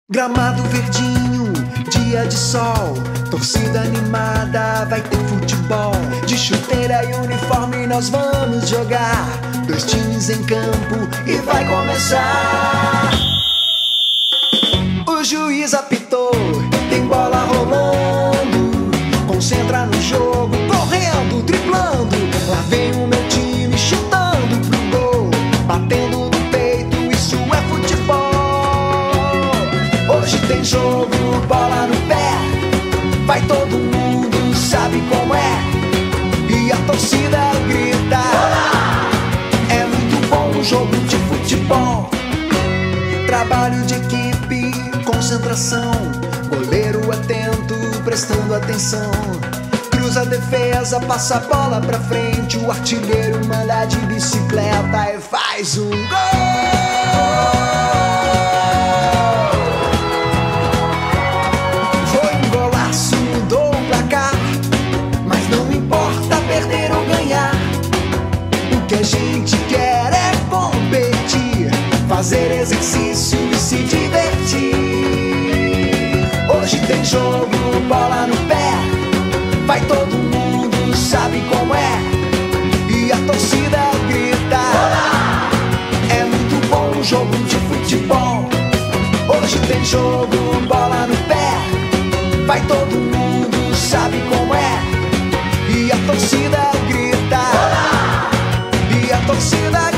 Gramado verdinho, dia de sol, torcida animada, vai ter futebol. De chuteira e uniforme nós vamos jogar, dois times em campo e vai começar. O juiz apitou, tem bola rolando, concentra no jogo, correndo, driblando. Lá vem o meu time chutando pro gol, batendo no peito, isso é futebol. Hoje tem jogo, bola no pé, vai todo mundo, sabe como é, e a torcida grita: olá! É muito bom um jogo de futebol. Trabalho de equipe, concentração, goleiro atento, prestando atenção. Cruza a defesa, passa a bola pra frente, o artilheiro manda de bicicleta e faz um gol. Foi um golaço, mudou o placar, mas não importa perder ou ganhar. O que a gente quer é competir, fazer exercício e se divertir. Hoje tem jogo, bola no pé, vai todo mundo, sabe como é, e a torcida grita: olá! É muito bom um jogo de futebol. Hoje tem jogo, bola no pé, vai todo mundo, sabe como é, e a torcida grita: olá! E a torcida grita.